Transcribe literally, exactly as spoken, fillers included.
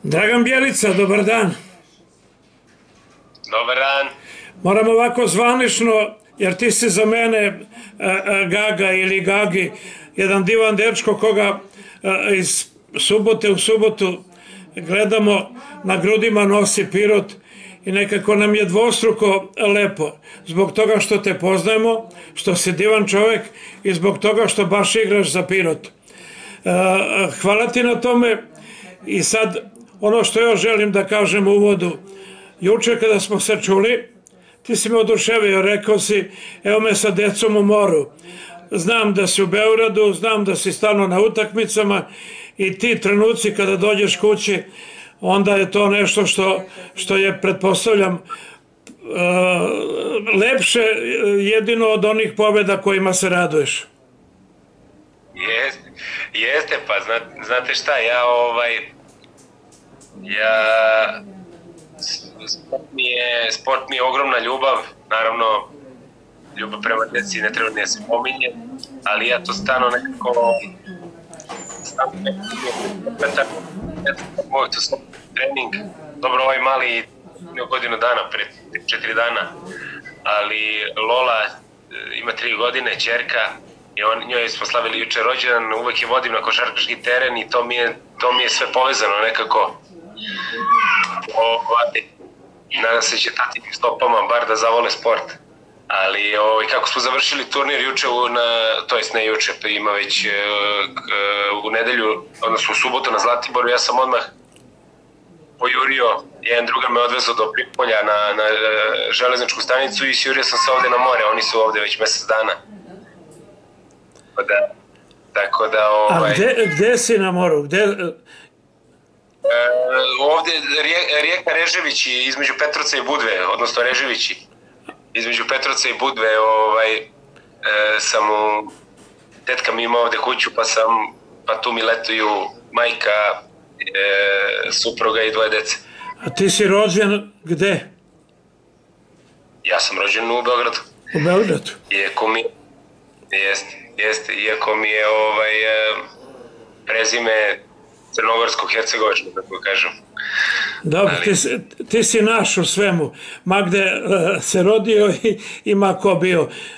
Dragan Bjelica, dobar dan. Dobar dan. Moram ovako zvanično, jer ti si za mene Gaga ili Gagi, jedan divan dečko koga iz subote u subotu gledamo, na grudima nosi Pirot i nekako nam je dvostruko lepo. Zbog toga što te poznajemo, što si divan čovjek i zbog toga što baš igraš za Pirot. Hvala ti na tome i sad ono što još želim da kažem u uvodu. Juče kada smo se čuli, ti si me oduševio, rekao si, evo me sa decom u moru. Znam da si u Beogradu, znam da si stalno na utakmicama i ti trenuci kada dođeš kući, onda je to nešto što, što je, pretpostavljam, lepše jedino od onih pobjeda kojima se raduješ. Jeste, jeste, pa znate šta, ja ovaj, ja, sport mi je, sport mi je ogromna ljubav, naravno, ljubav prema deci ne treba ne se pominje, ali ja to stano nekako, stano nekako, moj to sam trening, dobro ovaj mali godinu dana, pred četiri dana, ali Lola ima tri godine, ćerka, i on, njoj smo slavili juče rođendan, uvek je vodim na košarkaški teren i to mi je, to mi je sve povezano nekako. Ovaj, nadam se će tatinim stopama bar da zavole sport. Ali ovaj, kako smo završili turnir juče, na, to jest ne juče, ima već u nedelju, odnosno u subotu na Zlatiboru, ja sam odmah pojurio, jedan drugar me odvezao do Pripolja na, na železničku stanicu i sjurio sam se ovde na more, oni su ovde već mesec dana. Da, tako da ovaj... A gde, gde si na moru? Gde... E, ovde rije, rijeka Reževići između Petrovca i Budve, odnosno Reževići. Između Petrovca i Budve ovaj, e, sam u... Tetka mi ima ovde kuću pa sam, pa tu mi letuju majka, e, supruga i dvoje dece. A ti si rođen gde? Ja sam rođen u Beogradu. U Beogradu? Iako mi... Jeste. Jeste, iako mi je ovaj, prezime crnogorsko-hercegovačko, tako kažem. Dobro, Ali... ti, ti si naš u svemu, ma gde uh, se rodio i, i ma ko bio.